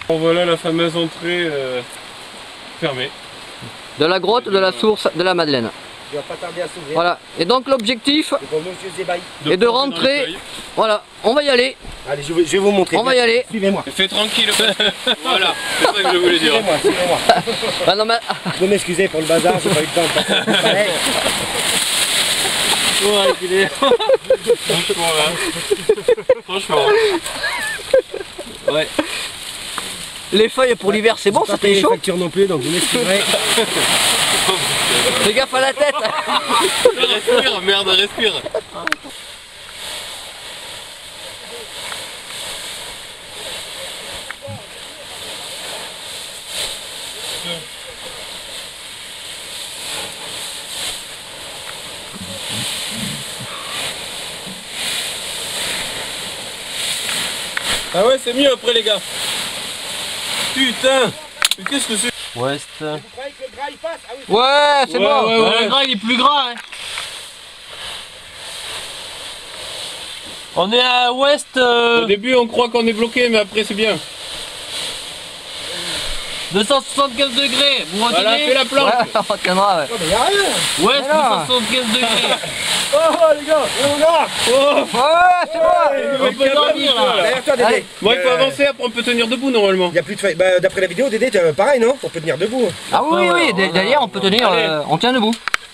Bon, voilà la fameuse entrée fermée. De la grotte de la source de la Madeleine. Il va pas tarder à s'ouvrir. Voilà. Et donc l'objectif est de rentrer. Voilà, on va y aller. Allez, je vais vous montrer. On va y aller. Suivez-moi. Fais tranquille. Voilà, c'est ça que je voulais dire. Suivez-moi, suivez-moi. Bah non, mais... Vous m'excusez pour le bazar, j'ai pas eu le temps de passer le palais. Ouais, il est... Franchement là. Franchement. Ouais. Les feuilles pour l'hiver c'est bon, ça fait chaud. Pas les factures non plus, donc vous m'excuserez. Fais gaffe à la tête. Respire, merde, respire. Ah ouais, c'est mieux après les gars. Putain, mais qu'est-ce que c'est? Ouest. Vous croyez que le gras il passe? Ah oui. Ouais, c'est bon. Ouais. Le gras il est plus gras. Hein. On est à ouest. Au début on croit qu'on est bloqué, mais après c'est bien. 275 degrés. Vous retenez? Voilà, fais la planche. Ouais, on retiendra, ouais. Non mais y'a rien. Ouest Alors. 275 degrés. Oh les gars, les gars. Ouais, c'est bon. On peut dormir là. Derrière toi Dédé. Allez. Bon, il faut avancer, après on peut tenir debout normalement. Il y a plus de feuilles. Bah, d'après la vidéo Dédé, pareil non? On peut tenir debout. Ah oui, oui, derrière on peut tenir, on tient debout.